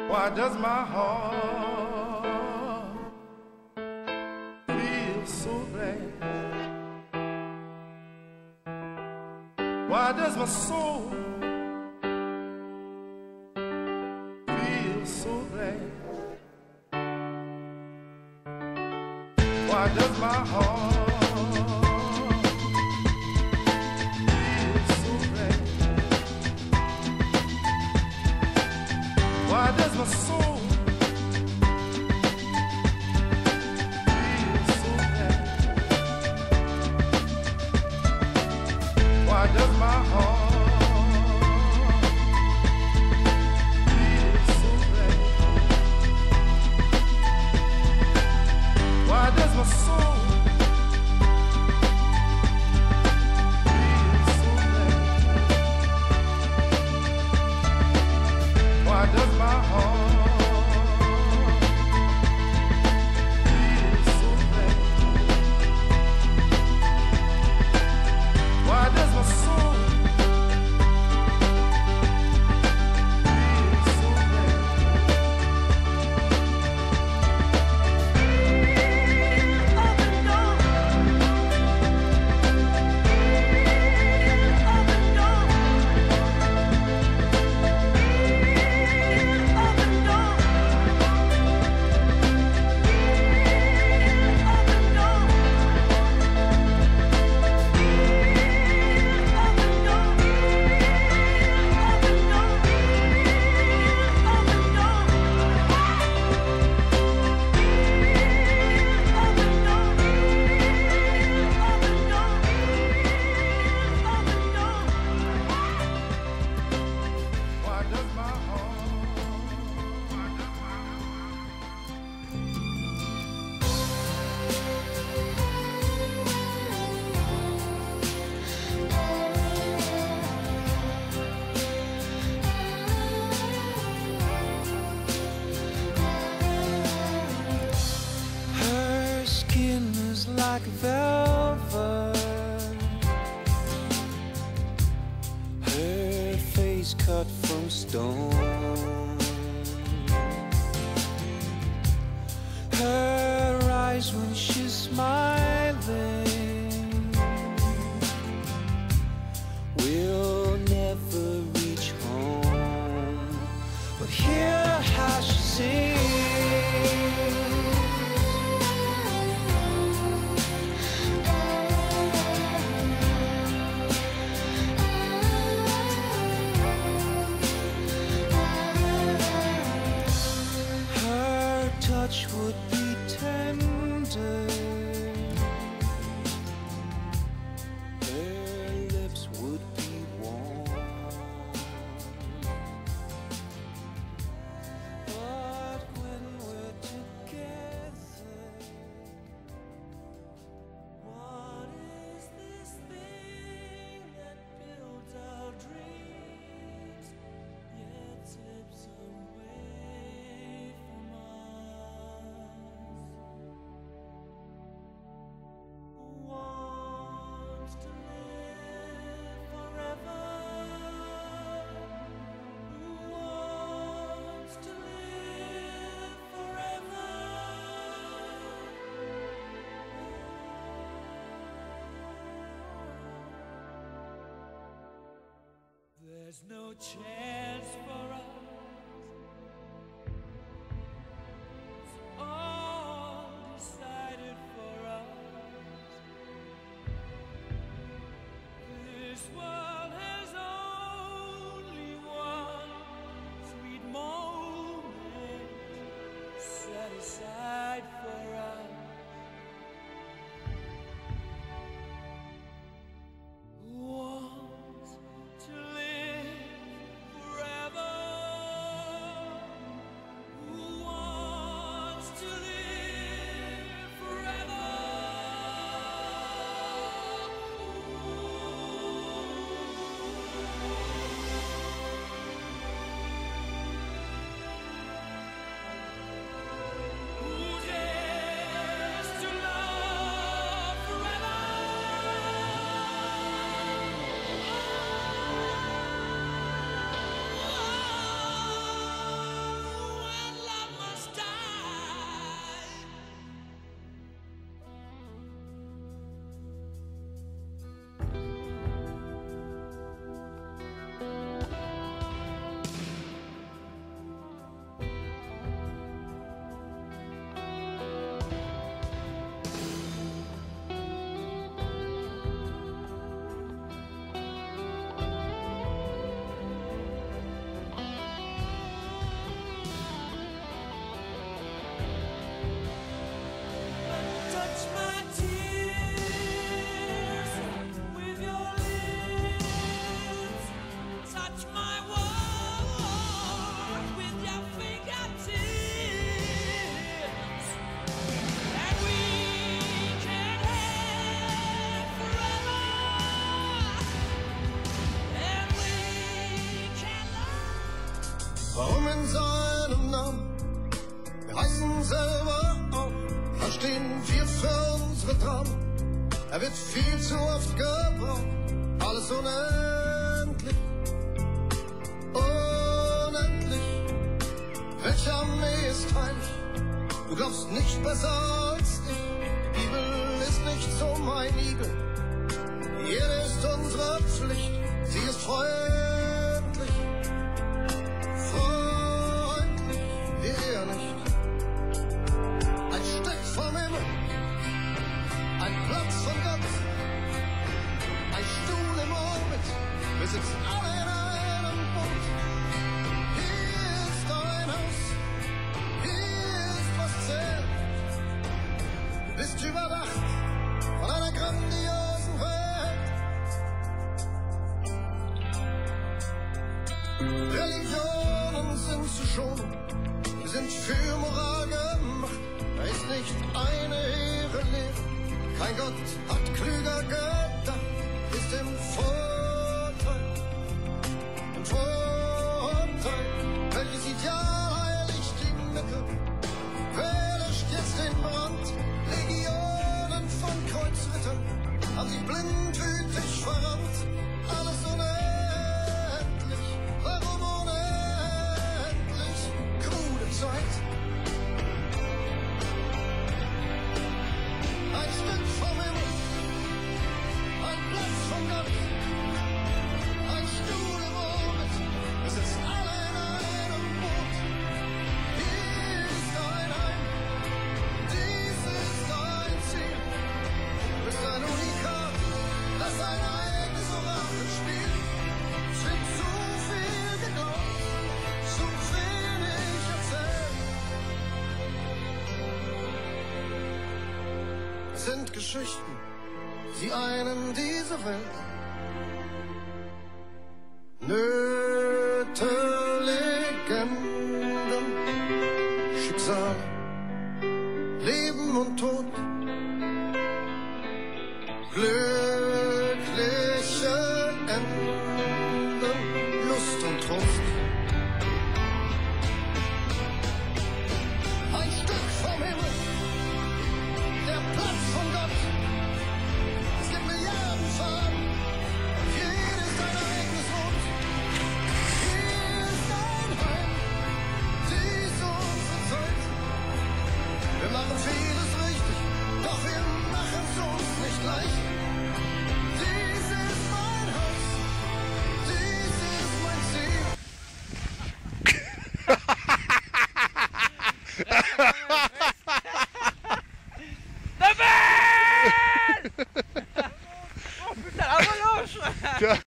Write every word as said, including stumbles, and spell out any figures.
Why does my heart feel so glad? Why does my soul feel so glad? Why does my heart feel so glad? Why does my soul feel so glad? Why does my heart feel so glad? Why does my soul feel so glad? Why does my heart feel so glad? Why does my soul feel so glad? Why does my Her skin is like velvet. Her face cut from stone. Her eyes when she's smiling will never reach home. But hear how she sings. Her touch would be tender. Her lips would be warm. But when we're together, what is this thing that builds our dreams yet tips away from us? Who wants to live forever? Who wants to live forever? There's no chance for us. It's all decided for us. This world has only one sweet moment set aside for us. Who wants to live forever? Warum in seinem Namen? Wir heißen selber auch, verstehen wir für unsere Dramen. Er wird viel zu oft gebraucht, alles unendlich, unendlich. Welche Armee ist heilig? Du glaubst nicht besser als ich. Die Bibel ist nicht so mein Igel. Jede ist unsere Pflicht. Sie ist freundlich, freundlich, wir nicht. Ein Stück vom Himmel, ein Platz von Gott, ein Stuhl im Orbit. Wir sitzen alle in einem Boot. Hier ist ein Haus, hier ist was zählt. Du bist überdacht von einer grandiosen Welt. Religionen sind zu schonen, wir sind für Moral gemacht. Da ist nicht eine hehre Lehre, kein Gott hat klüger gedacht. Ist im Vorteil, im Vorteil, welches Ideal heiligt die Mitte. Wer löscht jetzt den Brand? Legionen von Kreuzrittern haben sich blindwütig verrannt. Alles unendlich, warum unendlich? Krude Zeit. Ein Stück vom Himmel, ein Platz von Gott, ein Stuhl im Orbit. Wir sitzen alle in einem Boot. Hier ist ein Heim, dies ist ein Ziel. Du bist ein Unikat, das ein eigenes Orakel spielt. Es wird zu viel geglaubt, zu wenig erzählt. Es sind Geschichten, sie einen diese Welt. Nöte, Legenden, Schicksale, Leben und Tod. Glückliche Enden, Lust und Trost. Ein Stück vom Himmel, der Platz von Gott. Es gibt Milliarden Farben, und jedes ein eigenes Rot. Hier ist ein Heim, dies unsere Zeit. Wir machen vieles richtig, doch wir machen's uns nicht leicht. Dies ist mein Haus, dies ist mein Ziel. Der Bär! Oh, putain, aber los!